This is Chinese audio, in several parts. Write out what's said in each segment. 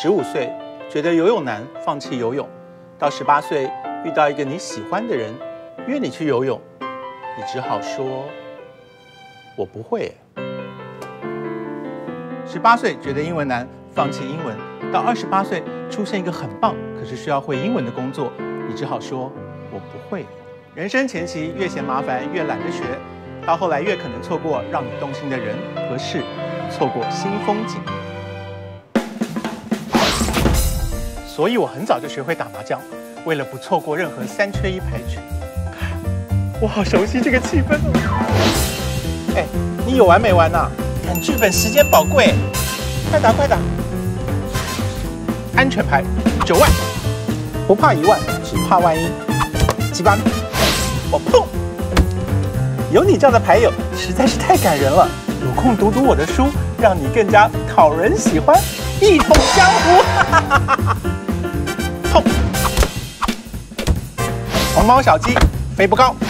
15岁觉得游泳难，放弃游泳；到18岁遇到一个你喜欢的人，约你去游泳，你只好说：“我不会。”18岁觉得英文难，放弃英文；到28岁出现一个很棒可是需要会英文的工作，你只好说：“我不会。”人生前期越嫌麻烦，越懒得学，到后来越可能错过让你动心的人和事，错过新风景。所以我很早就学会打麻将，为了不错过任何3缺1牌局。我好熟悉这个气氛哦！哎，你有完没完呐？赶剧本时间宝贵，快打快打！安全牌9万，不怕1万，只怕万一。7、8，我碰！有你这样的牌友实在是太感人了。有空读读我的书，让你更加讨人喜欢，一统江湖！碰！红毛小鸡飞不高。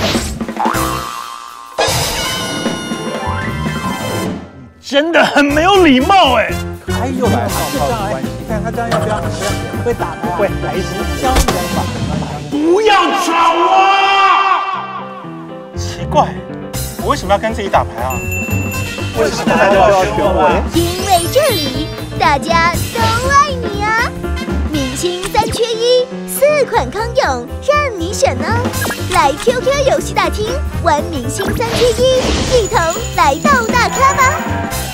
真的很没有礼貌哎！还有呢，是这样哎，你看他这样要不要？会打牌？会，来一支江人法。不要吵我！奇怪，我为什么要跟自己打牌啊？为什么大家都要选我？ 因为这里大家都爱你啊！明星3缺1，4款康永任你选呢。来 QQ 游戏大厅玩明星3缺1，一同来到大咖吧！